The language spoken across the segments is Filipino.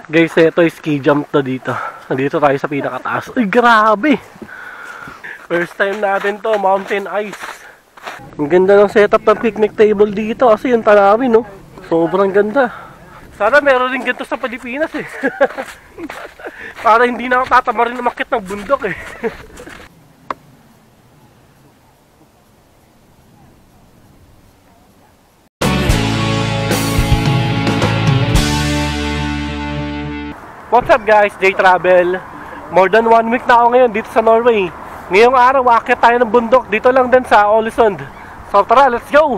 Guys, ito ski jump to dito. Nandito tayo sa pinakataas. Uy, grabe! First time natin to, mountain ice. Ang ganda ng setup ng picnic table dito kasi yung tanawin, no? Sobrang ganda. Sana meron rin ganito sa Pilipinas eh. Para hindi na ako tatama rin umakyat ng bundok eh. What's up guys, J Travel. More than 1 week na ako ngayon dito sa Norway. Ngayong araw, aakyat tayo ng bundok dito lang din sa Ålesund. So tara, let's go!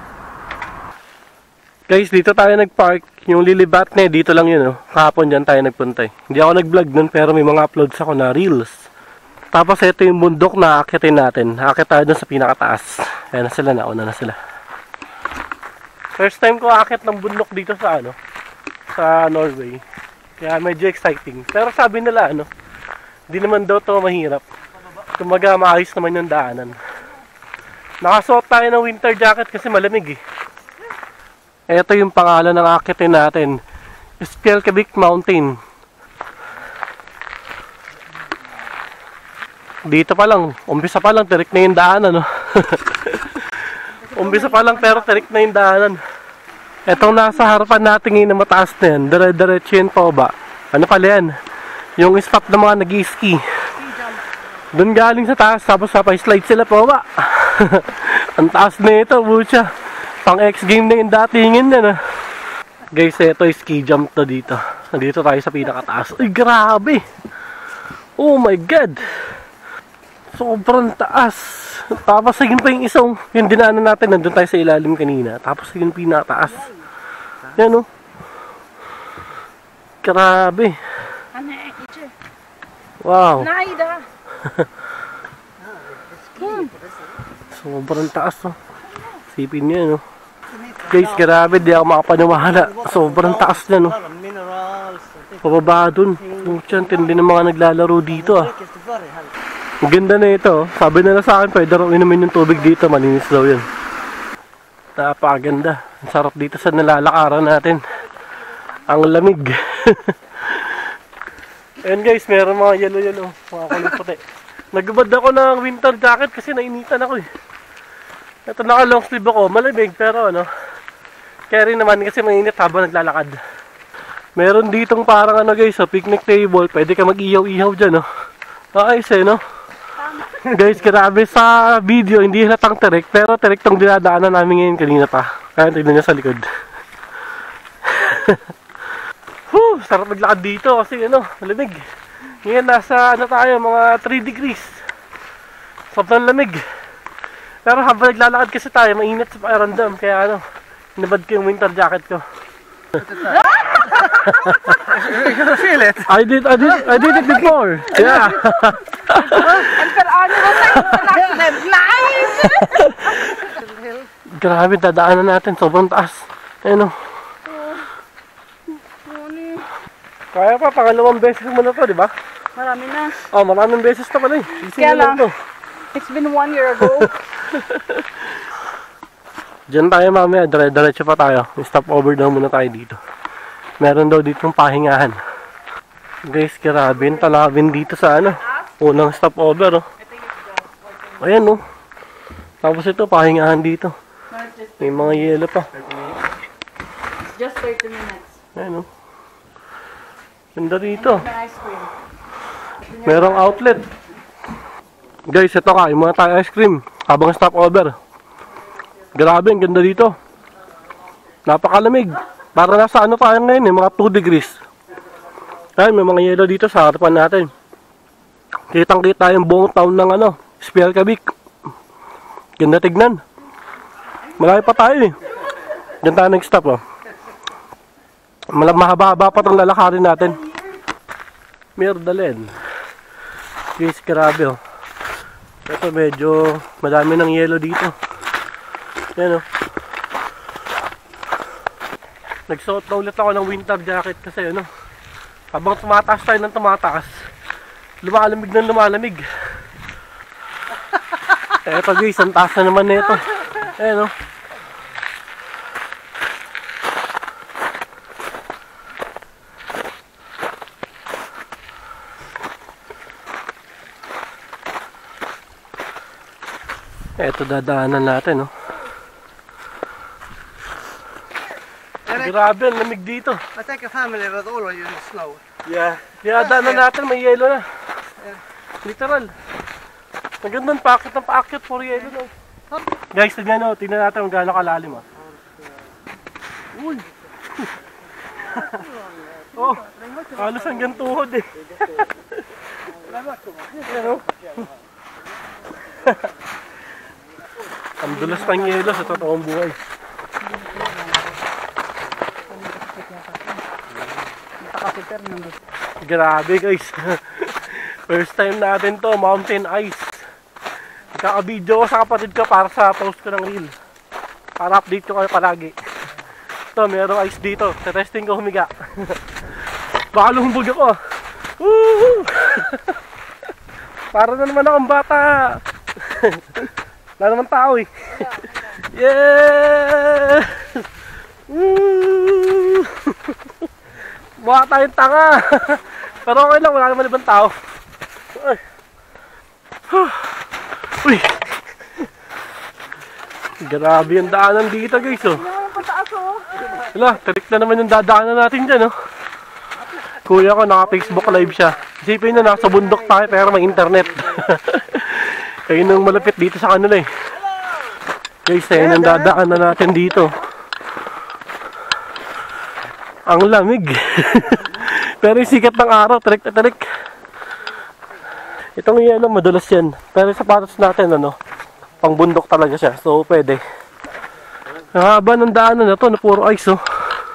Guys, dito tayo nagpark. Yung lilibat na dito lang yun. Kahapon dyan tayo nagpunta. Hindi ako nag-vlog nun pero may mga uploads ako na reels. Tapos ito yung bundok na aakyatin natin. Aakyat tayo dun sa pinakataas. Ayan na sila, nauna na sila. First time ko aakyat ng bundok dito sa sa Norway. Kaya medyo exciting. Pero sabi nila hindi naman daw to mahirap. Kumaga maayos naman yung daanan. Nakasuot tayo ng winter jacket kasi malamig eh. Ito yung pangalan ng aakitin natin. Spjelkavik Mountain. Dito pa lang, umpisa pa lang tirik na yung daanan, Umpisa pa lang pero tirik na yung daanan. Etong nasa harapan natin ngayon na mataas na yan, dire-diretso yun pa ba? Ano pala yan? Yung spot ng mga nag-ski. Doon galing sa taas, tapos slide sila pa ba? Ang taas na ito, butya. Pang X-game na yung datingin na. Guys, ito yung ski jump to dito. Nandito tayo sa pinakataas. Uy, grabe! Oh my God! Sobrang taas. Tapos sagin pa yung isang, yung dinaanan natin, nandun tayo sa ilalim kanina. Tapos sagin pinakataas. Yan grabe. Wow. Sobrang taas Sipin nyo Guys, grabe, di ako makapaniwala. Sobrang taas na Pababa dun. Tindi ng mga naglalaro dito Ang ganda na ito. Sabi nila sa akin, pwede raw inumin yung tubig dito. Malinis daw yun. Napakaganda. Ang sarap dito sa nilalakaran natin. Ang lamig. Ayan guys, meron mga yellow. Mga kulay puti. Nagbabad ako ng winter jacket kasi nainitan ako eh. Ito naka long sleeve ako. Malamig pero carry naman kasi mainit habang naglalakad. Meron ditong parang guys, picnic table. Pwede ka mag-ihaw-ihaw dyan Ayos Guys, grabe sa video, hindi halatang tirik, pero tirik tong dinadaanan namin ngayon kanina pa. Kaya tignan nyo sa likod. Sarap maglakad dito kasi malamig. Ngayon nasa tayo, mga 3 degrees. Sobrang lamig. Pero habang naglalakad kasi tayo, mainit sa pakiramdam. Kaya nabad ko yung winter jacket ko. You're gonna feel it. I did it before. Yeah. Grabe, dadaanan natin. Sobrang taas. Kaya pa, pangalawang beses mo na to, di ba? Marami na. Maraming beses na pala eh. Kaya lang, it's been 1 year ago. Diyan tayo mamaya, diretso pa tayo. Stop over daw muna tayo dito. Meron daw dito ng pahingahan. Guys, grabe yung talawin dito sa unang stop over Ayan Tapos ito, pahingahan dito. May mga yelo pa. Just 30 minutes. Ayan Ganda dito. Merong outlet. Guys, ito kain muna tayo ice cream habang stop over. Grabe, ang ganda dito. Napakalamig. Para nasa tayo ngayon mga 2 degrees. Ayun, may mga yelo dito sa harapan natin. Kitang-kita yung buong town ng Spjelkavik. Ganda tignan. Malayo pa tayo Diyan tayo nag-stop mahaba-haba pa itong lalakarin natin. Mirdalen. Guys, grabe Ito medyo madami ng yelo dito. Yan Nagsuot na ulit ako ng winter jacket kasi habang tumataas tayo ng tumataas, lumalamig ng lumalamig. Eto guys, ang taas na naman nito. Ayan Ito dadaanan natin, no? Grabe, ang lamig dito. I think a family with all of you in snow. Yeah. Dadaanan natin, may yelo na. Literal. Magandang paakit ng paakit for yelo, no? Guys, tignan natin kung gaano kalalim, ah. Uy! Oh, halos hanggang tuhod, eh. Yan, oh. Ang dulas ng yelo sa totoong buhay. Grabe, guys. First time natin to, mountain ice. Kaka-video ko sa kapatid ko para sa post ko ng reel. Para update ko kayo palagi. Ito, merong ice dito. Testing ko humiga. Baka lumumbog ako. Woo! Para na naman akong bata. Wala naman tao eh. Yeah! Woo! Mukha tayong tanga. Pero okay lang, wala naman ibang tao. Ay. Uy! Grabe yung daanan dito, guys, oh. Wala, tarik na naman yung dadaanan natin dyan, oh. Kuya ko, naka-Facebook live siya. Isipin na, nasa bundok tayo pero may internet. Kayo nang malapit dito sa kanila, eh. Guys, ayun ang dadaanan natin dito. Ang lamig. Pero yung sikat ng araw, tarik na tarik. Itong yelo, madulas yan. Pero yung sapatos natin, ano, pang bundok talaga siya. So, pwede. Ang haba ng daanan na to, na puro ice, oh.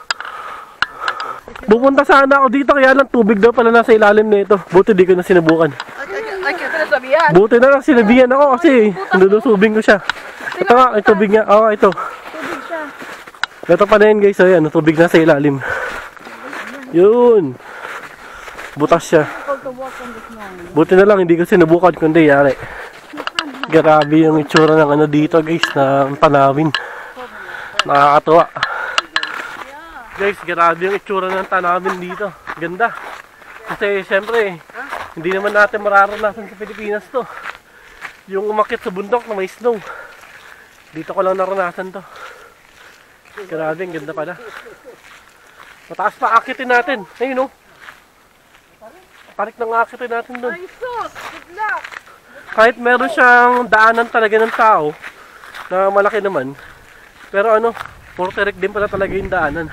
Pupunta sana ako dito, kaya lang tubig daw pala nasa ilalim nito. Buti di ko na sinubukan. Buti na lang sinabihan ako kasi nulusubing ko siya. Ito nga, ay tubig nga. Oo, ito. Tubig siya. Ito pa na yun, guys. Ayan, tubig na sa ilalim. Yun. Butas siya. Buti na lang, hindi ko sinubukan kundi yari. Grabe yung itsura ng ano dito, guys, ng tanawin. Nakakatuwa. Guys, grabe yung itsura ng tanawin dito. Ganda. Kasi, syempre, hindi naman natin mararanasan sa Pilipinas to. Yung umakyat sa bundok na may snow. Dito ko lang naranasan to. Grabe, ang ganda pala. Mataas pa, akitin natin. Ayun, oh. Tarik ng akitin natin doon. Ay, sus! Good luck! Kahit meron siyang daanan talaga ng tao na malaki naman. Pero ano, puro tarik din pala talaga yung daanan.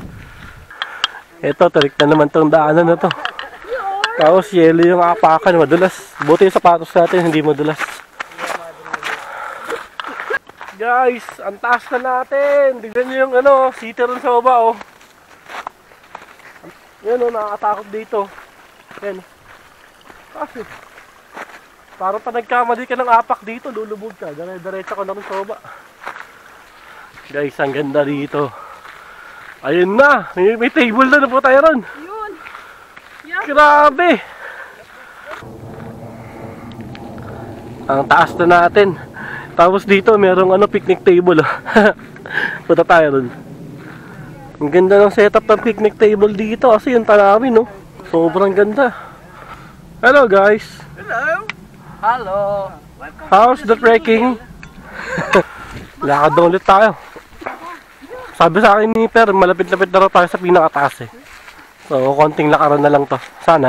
Ito, tarik na naman tong daanan na to. Tapos yelo yung apakan, madulas. Buti yung sapatos natin, hindi madulas. Guys, ang taas na natin. Tignan nyo yung ano, city ron sa baba, oh. Yan, oh, nakakatakot dito. Yan. Kasi, parang pa nagkamali ka ng apak dito, lulubog ka. Dire-diretso ka na rin sa baba. Guys, ang ganda dito. Ayun na, may table na po tayo ron. Yun! Yeah. Grabe! Ang taas na natin. Tapos dito, merong ano, picnic table. Punta tayo ron. Ang ganda ng setup ng picnic table dito kasi yung tanawin, no? Sobrang ganda. Hello, guys. Hello. Hello! How's the trekking? Lakad na ulit tayo. Sabi sa akin ni Per, malapit-lapit na raw tayo sa pinakataas, eh. So, konting lakaran na lang to. Sana.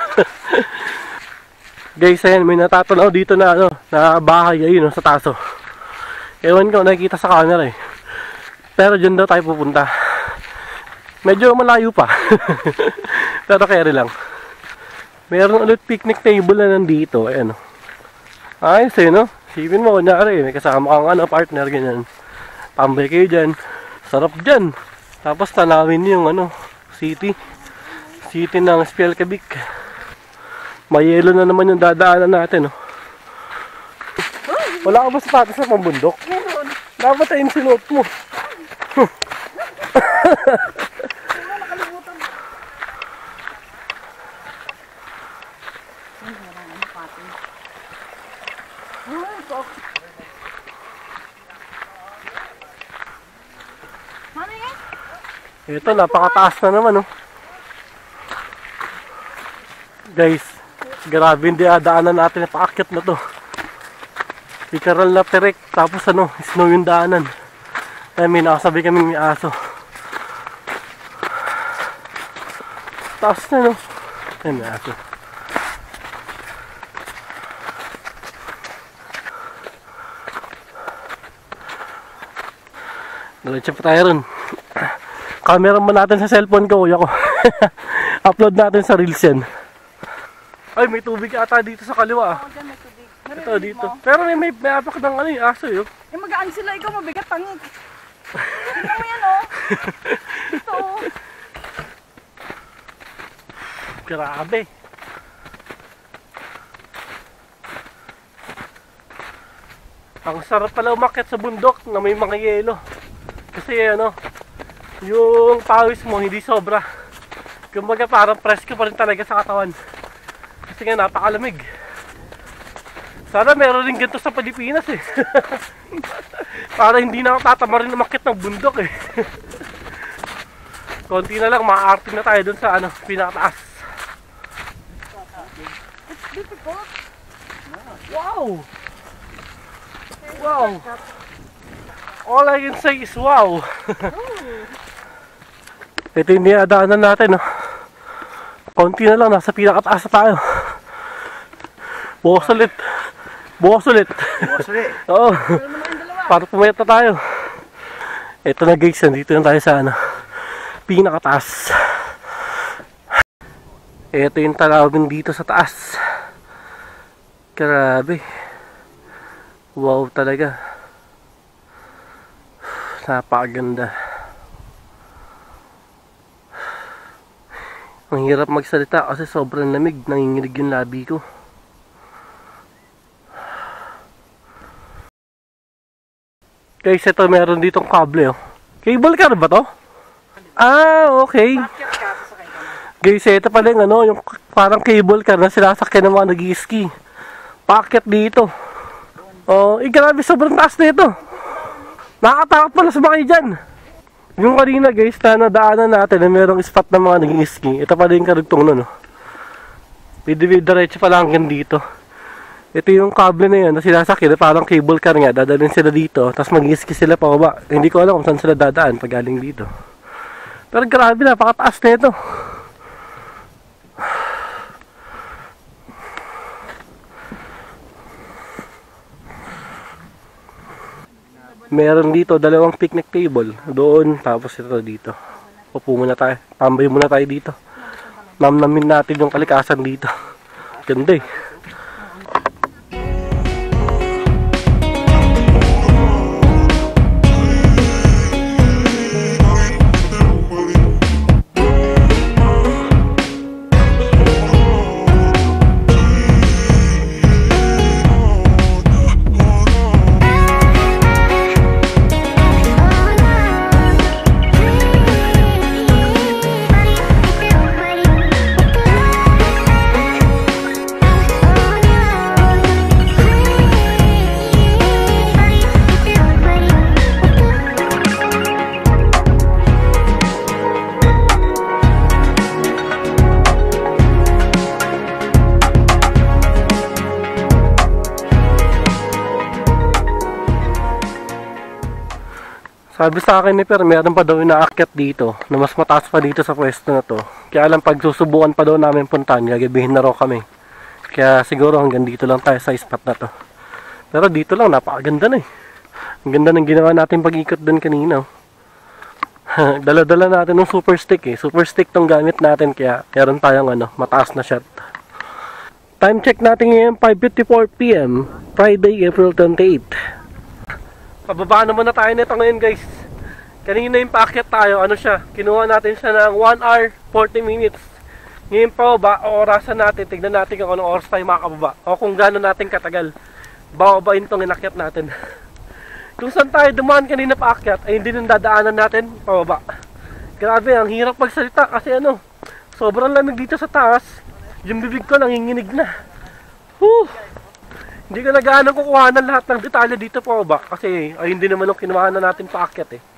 Guys, ayan, may natatanaw dito na, ano, na bahay, ayun, sa taso. Ewan ko, nakikita sa camera, eh. Pero dyan daw tayo pupunta. Medyo malayo pa. Pero carry lang. Meron ulit picnic table na nandito, ayan, oh. Ayos, eh, no? Sipin mo, kunyari, may kasama kang, ano, partner, ganyan. Tambay kayo dyan. Sarap dyan. Tapos tanawin yung, ano, city ng Spjelkavik. May yelo na naman yung dadaanan natin, oh. Wala ka ba sapatos sa pambundok? Meron! Dapat ayun sinuot mo. Ito, napakataas na naman, oh. Guys, grabe yung dinadaanan natin na paakyat na to. Literal na perek. Tapos ano, snow yung daanan. Kaya may nakasabi kami may aso. Taas na no. Ay, may aso. Diretso pa tayo ron. Camera mo natin sa cellphone ko, kuya ko. Upload natin sa Reels yan. Ay, may tubig ata dito sa kaliwa. Oo, dyan may tubig. Ito dito. Pero may apak ng ano yung aso yun. Eh, magaan sila. Ikaw mabigat pangit. Tingnan mo yan, oh. Ito, oh. Grabe. Ang sarap pala umakyat sa bundok na may mga yelo. Kasi ano, yung pawis mo hindi sobra. Kumbaga parang presko pa rin talaga sa katawan. Kasi nga napakalamig. Sana meron rin ganito sa Pilipinas eh. Para hindi na tatama rin umakyat ng bundok eh. Konti na lang, ma-arte na tayo dun sa ano, pinakataas. It's difficult. Wow! Wow! All I can say is wow! Ito yung dinadaanan natin, no? Konti na lang, nasa pinakataas na tayo. Bukas ulit. Bukas ulit. Bukas ulit. Oo. Para pumayat na tayo. Ito na guys, nandito na tayo sa ano, pinakataas. Ito yung talawin dito sa taas. Grabe. Wow talaga. Napakaganda. Ang hirap magsalita kasi sobrang lamig. Nanginginig yung labi ko. Guys, ito meron ditong kable oh. Cable car ba to? Ah, okay. Guys, ito pala yung ano, yung parang cable car na sinasakyan ng mga nag-ski. Paakyat dito. Oh, grabe, sobrang taas na ito. Nakakatakot pala sa mga dyan. Yung kanina guys, na nadaanan natin na merong spot ng mga nag-ski. Ito pala yung karugtong nun. Oh. Diretso pala hanggang dito. Ito yung kable na yun na sinasakyan, parang cable car nga. Dadalhin sila dito, tapos mag-ski sila pa baba. Hindi ko alam kung saan sila dadaan pag galing dito. Pero grabe, napakataas na ito. Meron dito dalawang picnic table doon, tapos ito dito. Upo muna tayo, tambay muna tayo dito. Namnamin natin yung kalikasan dito. Ganda eh. Sabi sa akin ni Per, meron pa daw inaakyat dito na mas mataas pa dito sa pwesto na to. Kaya lang pag susubukan pa daw namin puntahan, gagabihin na raw kami. Kaya siguro hanggang dito lang tayo sa spot na to. Pero dito lang, napakaganda na eh. Ang ganda ng ginawa natin pag-ikot doon kanina. Dala-dala natin ng super stick eh. Super stick tong gamit natin, kaya meron tayong ano, mataas na shot. Time check natin ngayon, 5:54 PM, Friday, April 28. Pababa naman na tayo nito ngayon guys. Kanina yung paakyat tayo, ano siya, kinuha natin siya ng 1 hour 40 minutes. Ngayon pa ba, orasan natin, tignan natin kung anong oras tayo makakababa o kung gano'n natin katagal bababain itong inakyat natin. Kung saan tayo dumaan kanina paakyat ay hindi nang dadaanan natin pababa. Grabe, ang hirap magsalita kasi ano, sobrang lamig dito sa taas. Yung bibig ko nanginginig na. Whew! Hindi ko na gaano kukuhanan lahat ng detalye dito po ba? Kasi ayun din naman yung kinuha na natin paakyat eh.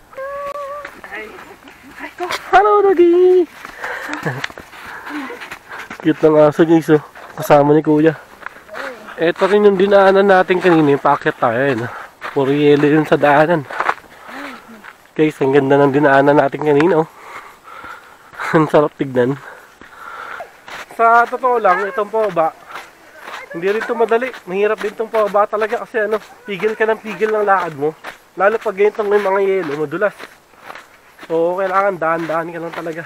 Hello, Doggy! Cute ng aso guys oh. Kasama ni Kuya. Ito rin yung dinaanan natin kanina, yung paakyat tayo. Ayun, puro yelo yun sa daanan. Guys, ang ganda ng dinaanan natin kanina. Oh. Ang sarap tignan. Sa totoo lang, itong pababa, hindi rin ito madali. Mahirap din itong pababa talaga kasi ano, pigil ka ng pigil ng lakad mo. Lalo pag ganitong may mga yelo, madulas. So, kailangan dahan-dahan ka lang talaga.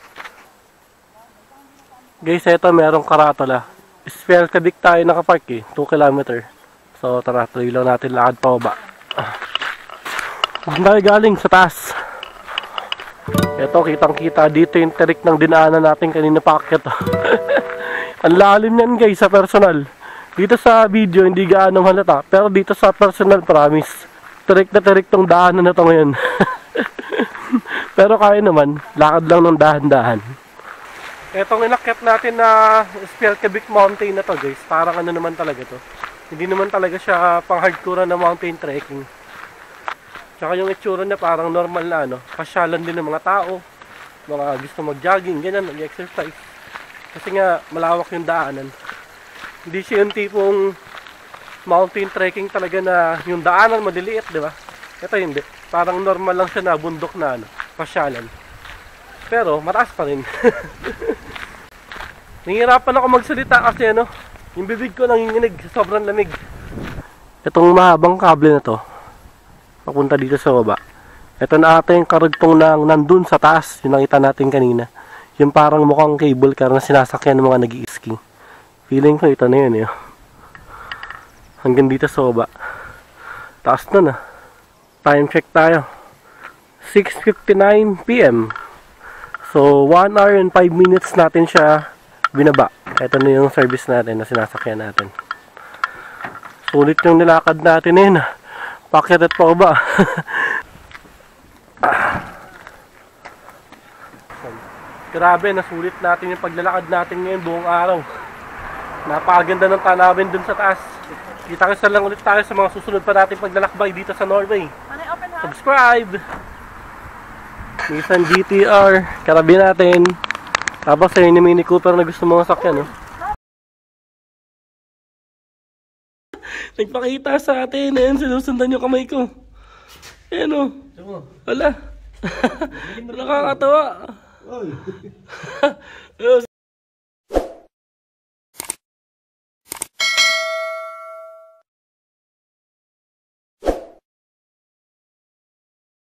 Guys, ito merong karatola. Spell Kadik tayo nakapark eh, 2 km. So, tara, tuloy lang natin lakad pababa. Saan tayo galing? Sa taas. Ito, kitang-kita dito yung tirik ng dinaanan natin kanina paakyat. Ang lalim yan guys sa personal. Dito sa video hindi gaano halata, pero dito sa personal promise. Tirik na tirik tong daanan na to ngayon. Pero kaya naman, lakad lang ng dahan-dahan. Etong inakyat natin na Spjelkavik Mountain na to guys, parang ano naman talaga to. Hindi naman talaga siya pang hardcore na mountain trekking. Tsaka yung itsura niya parang normal na ano, pasyalan din ng mga tao, mga gusto mag-jogging, ganyan, mag-exercise. Kasi nga malawak yung daanan. Hindi siya yung tipong mountain trekking talaga na yung daanan maliliit, di ba? Ito hindi. Parang normal lang siya na bundok na ano, pasyalan. Pero mataas pa rin. Nahihirapan ako magsalita kasi ano, yung bibig ko nanginginig sa sobrang lamig. Itong mahabang kable na to, papunta dito sa baba. Ito na ata yung karugtong ng nandun sa taas, yung nakita natin kanina. Yung parang mukhang cable car na sinasakyan ng mga nag-i-ski. Feeling ko ito na yun eh. Hanggang dito sa baba. Taas na na. Time check tayo. 6:59 PM. So 1 hour and 5 minutes natin siya binaba. Ito na yung service natin na sinasakyan natin. Sulit yung nilakad natin eh na. Pakyat at pababa. Grabe, nasulit natin yung paglalakad natin ngayon buong araw. Napakaganda ng tanawin dun sa taas. Kita-kita lang ulit tayo sa mga susunod pa natin paglalakbay dito sa Norway. Subscribe! Nissan GTR, karabi natin. Tapos ayun yung Mini Cooper na gusto mga sakyan. No? Nagpakita sa atin. Ayan, sinusundan yung kamay ko. Ayan o. Wala. Nakakatawa.